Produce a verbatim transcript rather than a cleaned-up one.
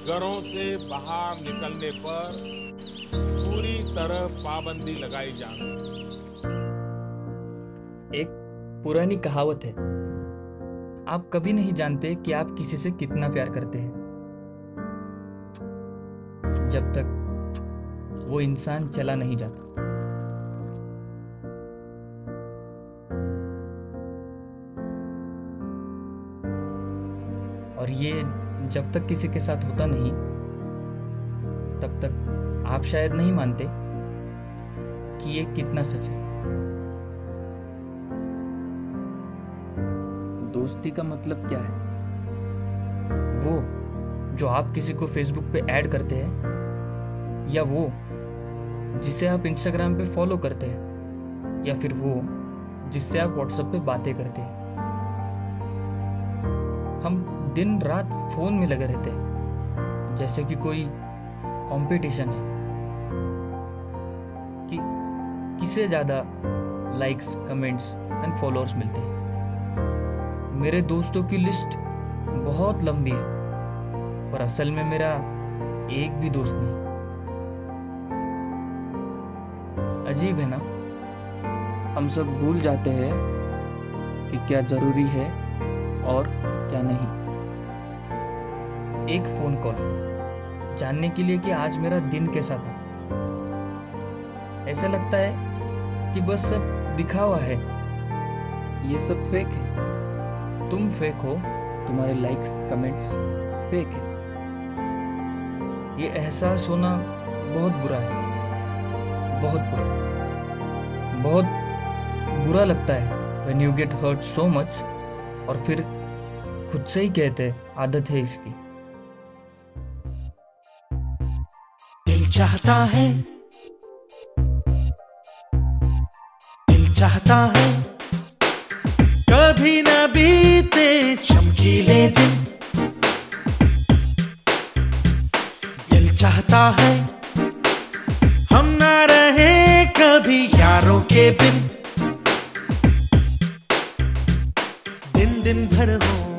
घरों से बाहर निकलने पर पूरी तरह पाबंदी लगाई जा रही है। एक पुरानी कहावत है, आप कभी नहीं जानते कि आप किसी से कितना प्यार करते हैं जब तक वो इंसान चला नहीं जाता। और ये जब तक किसी के साथ होता नहीं तब तक आप शायद नहीं मानते कि ये कितना सच है। दोस्ती का मतलब क्या है? वो जो आप किसी को फेसबुक पे ऐड करते हैं, या वो जिसे आप इंस्टाग्राम पे फॉलो करते हैं, या फिर वो जिससे आप व्हाट्सएप पे बातें करते हैं। हम दिन रात फोन में लगे रहते हैं जैसे कि कोई कंपटीशन है कि किसे ज़्यादा लाइक्स, कमेंट्स एंड फॉलोअर्स मिलते हैं। मेरे दोस्तों की लिस्ट बहुत लंबी है, पर असल में मेरा एक भी दोस्त नहीं। अजीब है ना? हम सब भूल जाते हैं कि क्या जरूरी है और क्या नहीं। एक फोन कॉल जानने के लिए कि आज मेरा दिन कैसा था। ऐसा लगता है कि बस सब दिखावा है। ये सब फेक है। तुम फेक हो, तुम्हारे लाइक्स, कमेंट्स फेक है। ये एहसास होना बहुत बुरा है, बहुत बुरा, बहुत बुरा लगता है when you get hurt so much, और फिर खुद से ही कहते आदत है इसकी। दिल चाहता है, दिल चाहता है कभी न बीते चमकीले दिन। दिल चाहता है हम ना रहे कभी यारों के बिन। दिन दिन भर हो